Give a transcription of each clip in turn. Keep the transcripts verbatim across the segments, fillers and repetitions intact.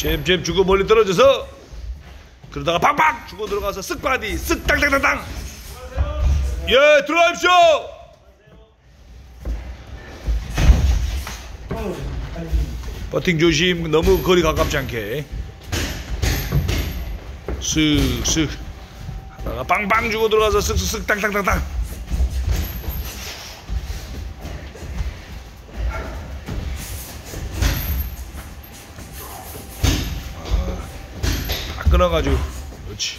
잽잽 주고 멀리 떨어져서 그러다가 팍팍 주고 들어가서 쓱 바디 쓱 땅땅땅땅. 예, 들어가십시오. 버팅 조심. 너무 거리 가깝지 않게 쓱쓱 하다가 빵빵 주고 들어가서 쓱쓱쓱 땅땅땅땅. 끊어가지고 그렇지.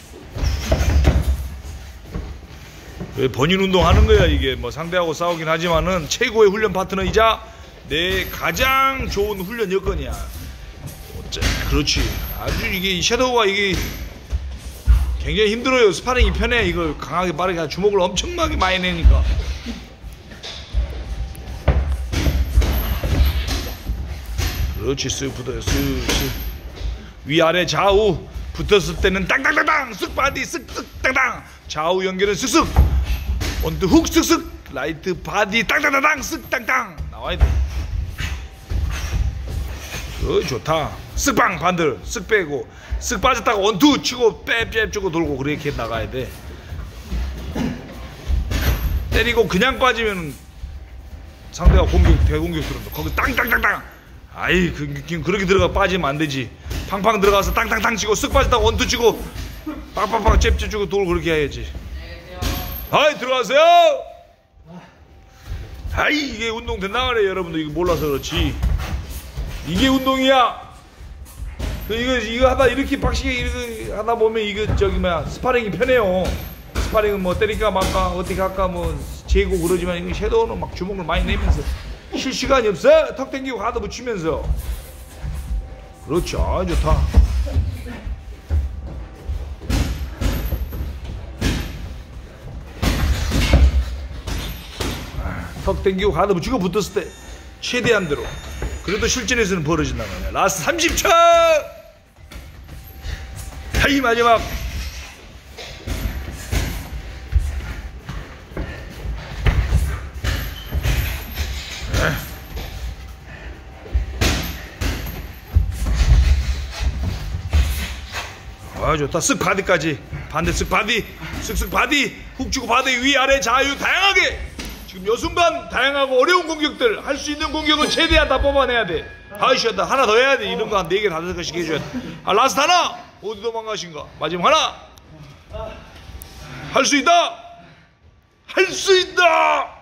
왜 본인 운동 하는 거야 이게. 뭐 상대하고 싸우긴 하지만은 최고의 훈련 파트너이자 내 가장 좋은 훈련 여건이야. 어째 그렇지. 아주 이게 섀도우가 이게 굉장히 힘들어요. 스파링이 편해. 이걸 강하게 빠르게 주먹을 엄청나게 많이 내니까. 그렇지. 쓱 붙어요. 쓱쓱 위아래 좌우 붙었을 때는 땅땅땅땅 쓱 바디 쓱쓱 땅땅. 좌우 연결은 쓱쓱 원투 훅 쓱쓱 라이트 바디 땅땅땅땅 쓱 땅땅 나와야 돼. 그 좋다. 쓱빵 반들 쓱 빼고 쓱 빠졌다가 원투 치고 빼빼 주고 돌고 그렇게 나가야 돼. 때리고 그냥 빠지면 상대가 공격 대공격 들어온다. 거기 땅땅땅땅. 아이 그 느낌 그렇게 들어가 빠지면 안 되지. 팡팡 들어가서 땅땅땅 치고 쓱 빠졌다가 원투 치고 빡빡빡 잽잽 주고 돌고 그렇게 해야지. 아이 들어가세요. 아이 이게 운동 된다 그래. 여러분들 이거 몰라서 그렇지. 이게 운동이야. 이거 이거 하다 이렇게 빡시게 이렇게 하다 보면 이거 저기 뭐야 스파링이 편해요. 스파링은 뭐 때릴까 말까 어떻게 할까 뭐 재고 그러지만 이거 섀도우는 막 주먹을 많이 내면서 쉴 시간이 없어. 턱 당기고 가드 붙이면서. 그렇죠. 아, 좋다. 턱 당기고 가드 붙이고 붙었을 때 최대한대로. 그래도 실전에서는 벌어진단 말이야. 라스트 삼십 초. 하이 마지막. 아 좋다. 쓱 바디까지. 반대 쓱 바디 쓱쓱 바디 훅 주고 바디 위아래 자유 다양하게. 지금 요 순간 다양하고 어려운 공격들 할 수 있는 공격은 최대한 다 뽑아내야 돼. 아이씨였다. 하나 더 해야 돼. 이런 거 한 네 개 다섯 개씩 해줘야 돼. 아 라스트 하나. 어디 도망가신가. 마지막 하나. 할 수 있다. 할 수 있다.